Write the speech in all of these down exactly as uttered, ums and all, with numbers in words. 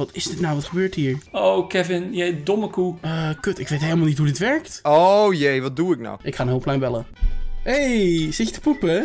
Wat is dit nou? Wat gebeurt hier? Oh, Kevin, jij domme koe. Uh, kut, ik weet helemaal niet hoe dit werkt. Oh jee, wat doe ik nou? Ik ga een hulplijn bellen. Hey, zit je te poepen?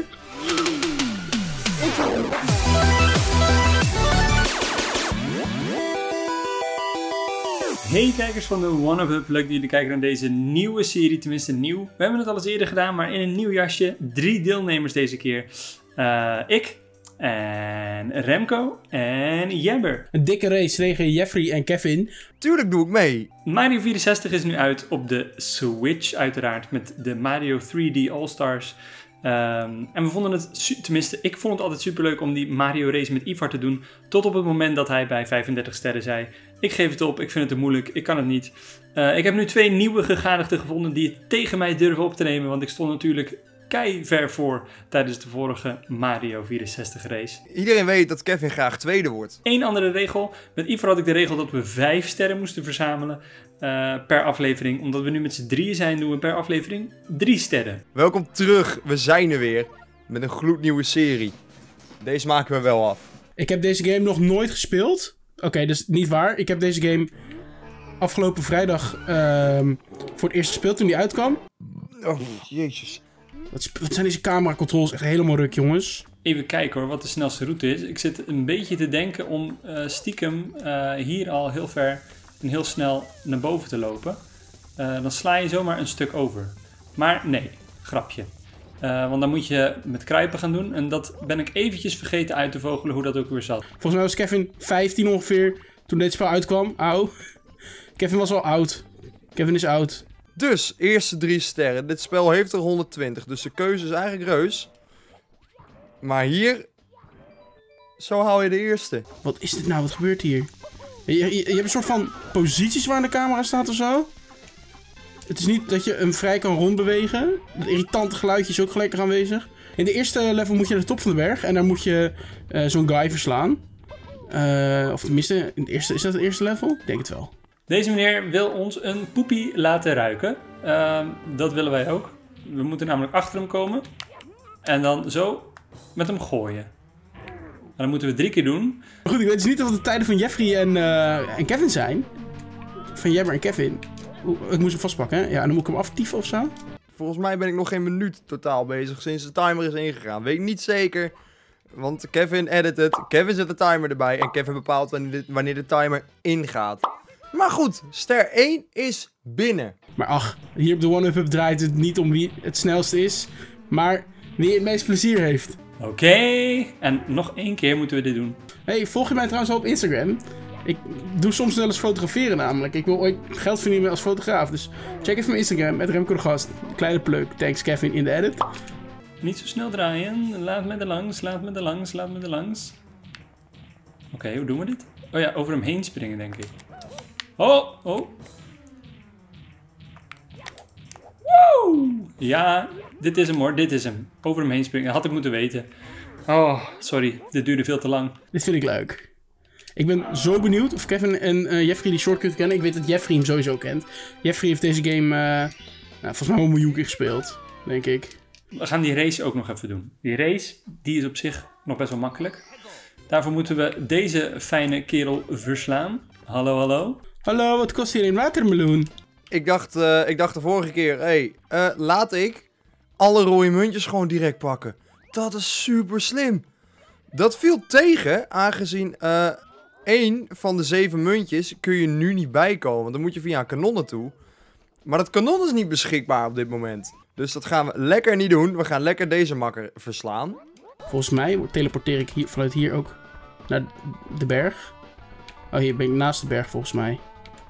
Hey kijkers van de OneUp, leuk dat jullie kijken naar deze nieuwe serie, tenminste nieuw. We hebben het al eens eerder gedaan, maar in een nieuw jasje. Drie deelnemers deze keer. Uh, ik, en Remco en Jebber. Een dikke race tegen Jeffrey en Kevin. Tuurlijk doe ik mee. Mario vierenzestig is nu uit op de Switch uiteraard, met de Mario drie D All-Stars. Um, en we vonden het, tenminste ik vond het altijd superleuk om die Mario race met Ivar te doen. Tot op het moment dat hij bij vijfendertig sterren zei: ik geef het op, ik vind het te moeilijk, ik kan het niet. Uh, ik heb nu twee nieuwe gegadigden gevonden die het tegen mij durven op te nemen. Want ik stond natuurlijk kei ver voor tijdens de vorige Mario vierenzestig race. Iedereen weet dat Kevin graag tweede wordt. Eén andere regel. Met Ivar had ik de regel dat we vijf sterren moesten verzamelen uh, per aflevering. Omdat we nu met z'n drieën zijn, doen we per aflevering drie sterren. Welkom terug, we zijn er weer. Met een gloednieuwe serie. Deze maken we wel af. Ik heb deze game nog nooit gespeeld. Oké, okay, dus niet waar. Ik heb deze game afgelopen vrijdag uh, voor het eerst gespeeld toen die uitkwam. Oh, jezus. Wat, wat zijn deze camera controls echt helemaal ruk, jongens. Even kijken hoor, wat de snelste route is. Ik zit een beetje te denken om uh, stiekem uh, hier al heel ver en heel snel naar boven te lopen. Uh, dan sla je zomaar een stuk over. Maar nee, grapje. Uh, want dan moet je met kruipen gaan doen. En dat ben ik eventjes vergeten uit te vogelen hoe dat ook weer zat. Volgens mij was Kevin vijftien ongeveer toen dit spel uitkwam. Auw. Kevin was al oud. Kevin is oud. Dus, eerste drie sterren. Dit spel heeft er honderdtwintig, dus de keuze is eigenlijk reus. Maar hier... Zo haal je de eerste. Wat is dit nou? Wat gebeurt hier? Je, je, je hebt een soort van posities waar de camera staat of zo. Het is niet dat je hem vrij kan rondbewegen. Dat irritante geluidje is ook gelijk aanwezig. In de eerste level moet je naar de top van de berg. En daar moet je uh, zo'n guy verslaan. Uh, of tenminste, in het eerste, is dat het eerste level? Ik denk het wel. Deze meneer wil ons een poepie laten ruiken. Uh, dat willen wij ook. We moeten namelijk achter hem komen. En dan zo met hem gooien. En dan moeten we drie keer doen. Maar goed, ik weet dus niet of het de tijden van Jeffrey en, uh, en Kevin zijn. Van Jebber en Kevin. Oeh, ik moest hem vastpakken, hè? Ja, en dan moet ik hem aftieven of zo. Volgens mij ben ik nog geen minuut totaal bezig sinds de timer is ingegaan. Weet ik niet zeker. Want Kevin edit het. Kevin zet de timer erbij. En Kevin bepaalt wanneer de, wanneer de timer ingaat. Maar goed, ster één is binnen. Maar ach, hier op de OneUp draait het niet om wie het snelste is. Maar wie het meest plezier heeft. Oké, okay. En nog één keer moeten we dit doen. Hey, volg je mij trouwens al op Instagram? Ik doe soms wel eens fotograferen namelijk. Ik wil ooit geld verdienen als fotograaf. Dus check even mijn Instagram, met Remco de Gast. Kleine pluk, thanks Kevin in de edit. Niet zo snel draaien. Laat me er langs, laat me er langs, laat me er langs. Oké, okay, hoe doen we dit? Oh ja, over hem heen springen denk ik. Oh, oh. Woe! Ja, dit is hem hoor, dit is hem. Over hem heen springen, dat had ik moeten weten. Oh, sorry, dit duurde veel te lang. Dit vind ik leuk. Ik ben zo benieuwd of Kevin en uh, Jeffrey die shortcut kennen. Ik weet dat Jeffrey hem sowieso kent. Jeffrey heeft deze game, uh, nou, volgens mij wel een miljoen keer gespeeld, denk ik. We gaan die race ook nog even doen. Die race, die is op zich nog best wel makkelijk. Daarvoor moeten we deze fijne kerel verslaan. Hallo, hallo. Hallo, wat kost hier een watermeloen? Ik dacht, uh, ik dacht de vorige keer, hé, hey, uh, laat ik alle rode muntjes gewoon direct pakken. Dat is super slim. Dat viel tegen, aangezien uh, één van de zeven muntjes kun je nu niet bijkomen. Want dan moet je via een kanon naartoe. Maar dat kanon is niet beschikbaar op dit moment. Dus dat gaan we lekker niet doen. We gaan lekker deze makker verslaan. Volgens mij teleporteer ik hier, vanuit hier ook naar de berg. Oh, hier ben ik naast de berg volgens mij.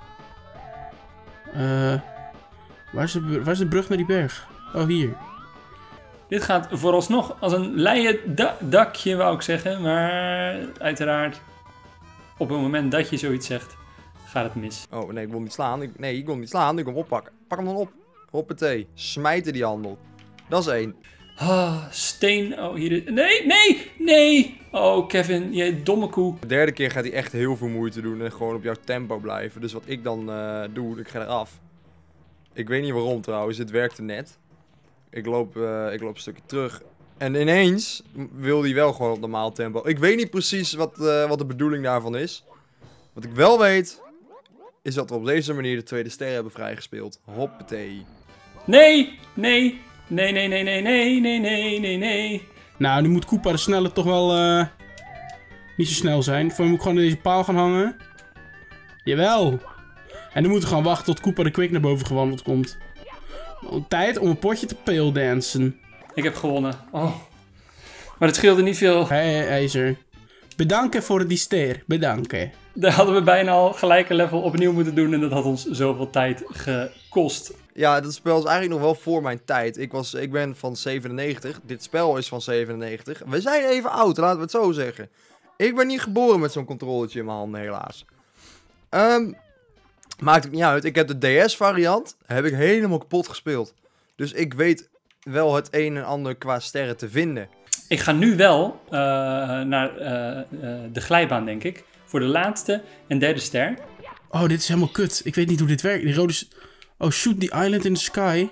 Uh, waar, is de, waar is de brug naar die berg? Oh, hier. Dit gaat vooralsnog als een leien da dakje, wou ik zeggen. Maar uiteraard, op het moment dat je zoiets zegt, gaat het mis. Oh, nee, ik wil niet slaan. Ik, nee, ik wil niet slaan. Ik wil hem oppakken. Pak hem dan op. Hoppatee. Smijten die handel. Dat is één. Ah, steen. Oh, hier is... Nee, nee, nee. Oh, Kevin, jij domme koe. De derde keer gaat hij echt heel veel moeite doen en gewoon op jouw tempo blijven. Dus wat ik dan uh, doe, ik ga eraf. Ik weet niet waarom trouwens, dit werkte net. Ik loop, uh, ik loop een stukje terug. En ineens wil hij wel gewoon op normaal tempo. Ik weet niet precies wat, uh, wat de bedoeling daarvan is. Wat ik wel weet, is dat we op deze manier de tweede ster hebben vrijgespeeld. Hoppatee. Nee, nee, nee, nee, nee, nee, nee, nee, nee, nee, nee. Nou, nu moet Koopa de snelle toch wel uh, niet zo snel zijn. Voor hem moet ik gewoon in deze paal gaan hangen. Jawel. En dan moeten we gewoon wachten tot Koopa de Quick naar boven gewandeld komt. Tijd om een potje te pale dansen. Ik heb gewonnen. Oh. Maar het scheelde niet veel. Hé, hey, IJzer. Bedanken voor die ster. Bedanken. Daar hadden we bijna al gelijk een level opnieuw moeten doen. En dat had ons zoveel tijd gekost. Ja, dat spel is eigenlijk nog wel voor mijn tijd. Ik, was, ik ben van zevenennegentig. Dit spel is van zevenennegentig. We zijn even oud, laten we het zo zeggen. Ik ben niet geboren met zo'n controletje in mijn handen, helaas. Um, maakt het niet uit. Ik heb de D S variant. Heb ik helemaal kapot gespeeld. Dus ik weet wel het een en ander qua sterren te vinden. Ik ga nu wel uh, naar uh, uh, de glijbaan, denk ik. Voor de laatste en derde ster. Oh, dit is helemaal kut. Ik weet niet hoe dit werkt. Die rode... Oh, shoot the island in the sky.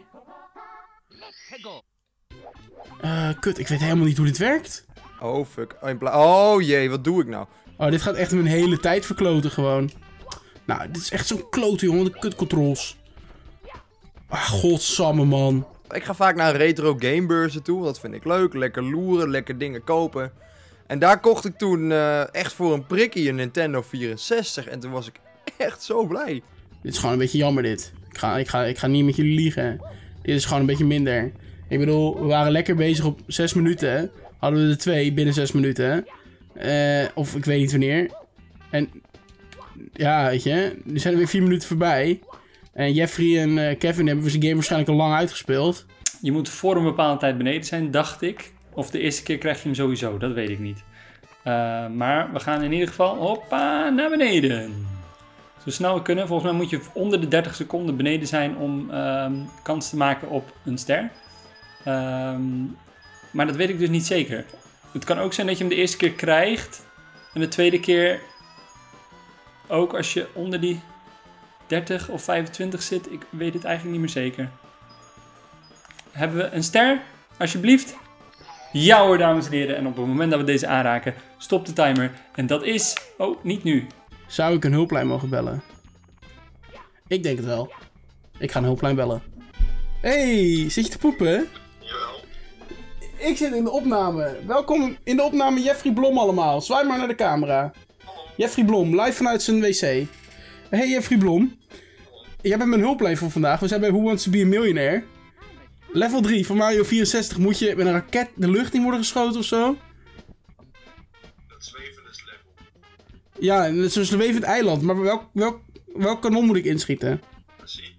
Uh, kut, ik weet helemaal niet hoe dit werkt. Oh, fuck. Oh, jee, wat doe ik nou? Oh, dit gaat echt mijn hele tijd verkloten gewoon. Nou, dit is echt zo'n klote, jongen. De kutcontrols. Ah, godsamme, man. Ik ga vaak naar retro gamebeurzen toe. Dat vind ik leuk. Lekker loeren, lekker dingen kopen. En daar kocht ik toen uh, echt voor een prikkie een Nintendo vierenzestig. En toen was ik echt zo blij. Dit is gewoon een beetje jammer, dit. Ik ga, ik ga, ik ga niet met jullie liegen. Dit is gewoon een beetje minder. Ik bedoel, we waren lekker bezig op zes minuten. Hadden we er twee binnen zes minuten. Uh, of ik weet niet wanneer. En ja, weet je. Nu zijn er weer vier minuten voorbij. En Jeffrey en uh, Kevin hebben zijn game waarschijnlijk al lang uitgespeeld. Je moet voor een bepaalde tijd beneden zijn, dacht ik. Of de eerste keer krijg je hem sowieso, dat weet ik niet. Uh, maar we gaan in ieder geval, hoppa, naar beneden. Zo snel we kunnen. Volgens mij moet je onder de dertig seconden beneden zijn om um, kans te maken op een ster. Um, maar dat weet ik dus niet zeker. Het kan ook zijn dat je hem de eerste keer krijgt. En de tweede keer ook als je onder die dertig of vijfentwintig zit. Ik weet het eigenlijk niet meer zeker. Hebben we een ster? Alsjeblieft. Ja hoor, dames en heren. En op het moment dat we deze aanraken, stopt de timer. En dat is... Oh, niet nu. Zou ik een hulplijn mogen bellen? Ik denk het wel. Ik ga een hulplijn bellen. Hey, zit je te poepen? Jawel. Ik zit in de opname. Welkom in de opname Jeffrey Blom allemaal. Zwaai maar naar de camera. Hallo. Jeffrey Blom, live vanuit zijn wc. Hey Jeffrey Blom. Jij bent mijn hulplijn voor vandaag. We zijn bij Who Wants to be a Millionaire. Level drie van Mario vierenzestig. Moet je met een raket de lucht in worden geschoten of zo? Dat zwevende is level. Ja, het is een zwevend eiland. Maar welk, welk, welk kanon moet ik inschieten? Zie.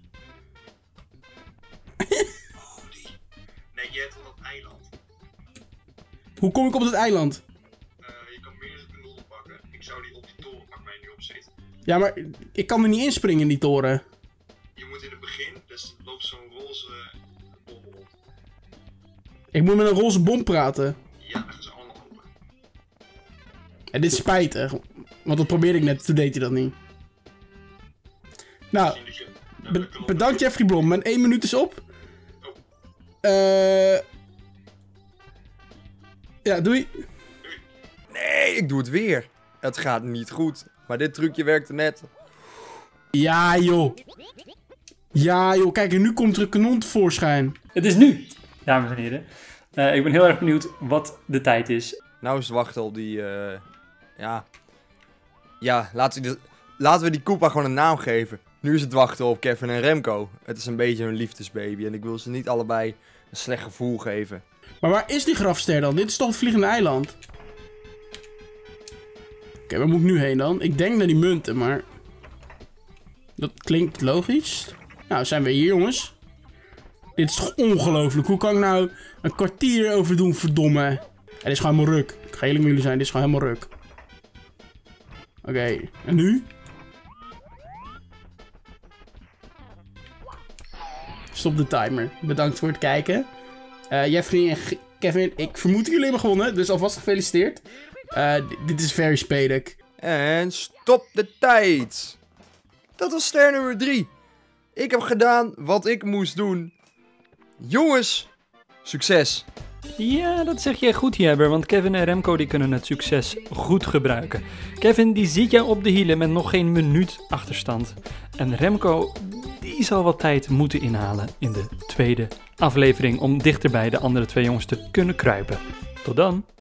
Oh, die. Nee, je hebt al dat eiland. Hoe kom ik op dat eiland? Uh, je kan meerdere kanonnen pakken. Ik zou die op die toren pakken waar je nu op zit. Ja, maar ik kan er niet inspringen in die toren. Je moet in het begin, dus loopt zo'n roze bom rond. Ik moet met een roze bom praten. Ja, dan gaan ze allemaal open. En dit is spijtig. Want dat probeerde ik net, toen deed hij dat niet. Nou, Zien dat je, uh, be de kanon- bedankt Jeffrey Blom. Mijn één minuut is op. Oh. Eh... Ja, doei. Nee, ik doe het weer. Het gaat niet goed. Maar dit trucje werkte net. Ja, joh. Ja, joh. Kijk, en nu komt er een kanon tevoorschijn. Het is nu, dames en heren. Uh, ik ben heel erg benieuwd wat de tijd is. Nou is het wachten op die... Uh, ja... Ja, laten we, die, laten we die Koopa gewoon een naam geven. Nu is het wachten op Kevin en Remco. Het is een beetje hun liefdesbaby. En ik wil ze niet allebei een slecht gevoel geven. Maar waar is die grafster dan? Dit is toch het vliegende eiland? Oké, okay, waar moet ik nu heen dan? Ik denk naar die munten, maar... Dat klinkt logisch. Nou, zijn we hier, jongens. Dit is toch ongelooflijk. Hoe kan ik nou een kwartier over doen, verdomme? Ja, dit is gewoon helemaal ruk. Ik ga eerlijk met jullie zijn, dit is gewoon helemaal ruk. Oké, okay, en nu? Stop de timer. Bedankt voor het kijken. Uh, Jeffrey en G Kevin, ik vermoed jullie hebben gewonnen, dus alvast gefeliciteerd. Uh, dit is very spedig. En stop de tijd. Dat was ster nummer drie. Ik heb gedaan wat ik moest doen. Jongens, succes. Ja, dat zeg jij goed, Jabber, want Kevin en Remco die kunnen het succes goed gebruiken. Kevin die ziet jou op de hielen met nog geen minuut achterstand. En Remco die zal wat tijd moeten inhalen in de tweede aflevering om dichter bij de andere twee jongens te kunnen kruipen. Tot dan!